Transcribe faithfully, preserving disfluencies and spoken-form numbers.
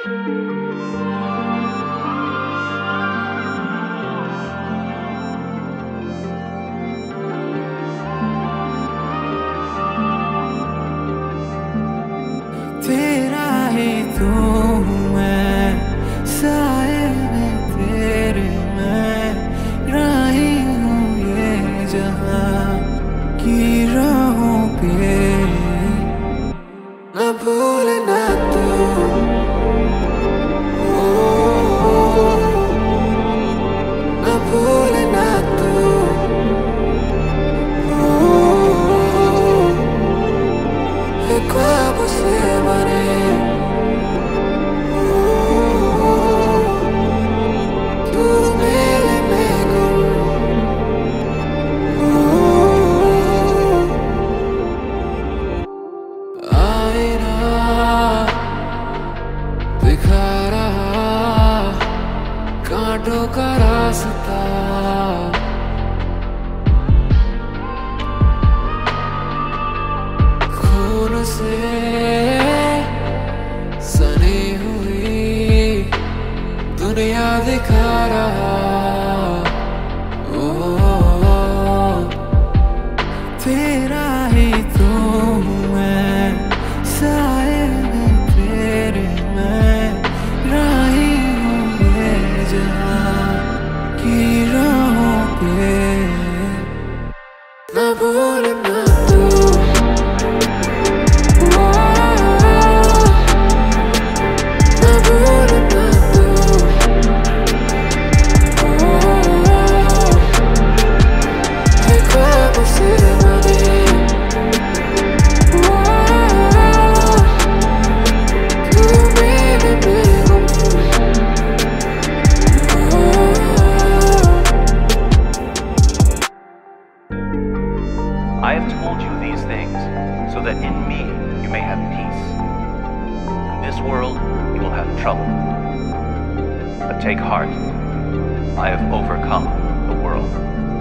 तेरा ही तू मैं, साए में तेरे मैं, राही हूँ ये जहां की राहों पे। न भूलना तू, न भूलना तू, है ख्वाब से बने तू मेरे में गुल। आईना दिखा रहा कांटों का रास्ता, खून से सनी हुई दुनिया दिखा रहा। ओ तेरा ही तू मैं, साए में तेरे मैं, राही हूँ ये जहां की राहों पे। न भूलना तू, I have told you these things so that in me you may have peace. In this world you will have trouble. But take heart, I have overcome the world.